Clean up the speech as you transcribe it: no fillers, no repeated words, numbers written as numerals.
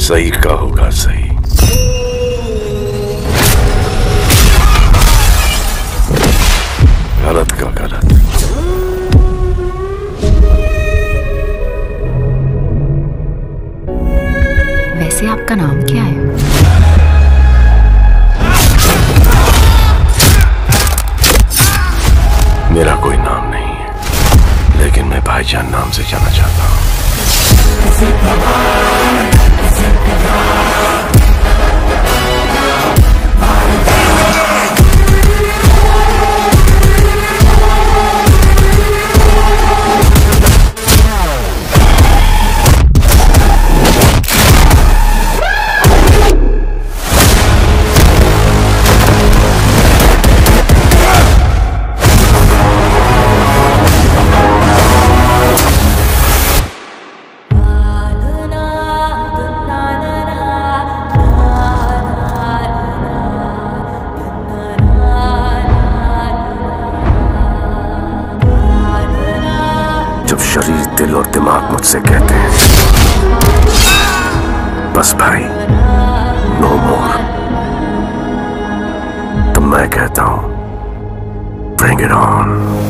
सही का होगा सही। गलत का गलत। वैसे आपका नाम क्या है? मेरा कोई नाम नहीं है, लेकिन मैं भाईजान नाम से जाना चाहता हूँ। जब शरीर, दिल और दिमाग मुझसे कहते हैं बस भाई, नो मोर, तो मैं कहता हूं ब्रिंग इट ऑन।